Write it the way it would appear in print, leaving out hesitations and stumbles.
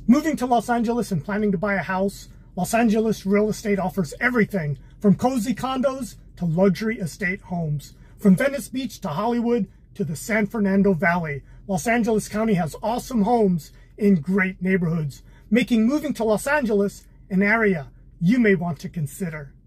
Moving to Los Angeles and planning to buy a house, Los Angeles real estate offers everything from cozy condos to luxury estate homes. From Venice Beach to Hollywood to the San Fernando Valley, Los Angeles County has awesome homes in great neighborhoods, making moving to Los Angeles an area you may want to consider.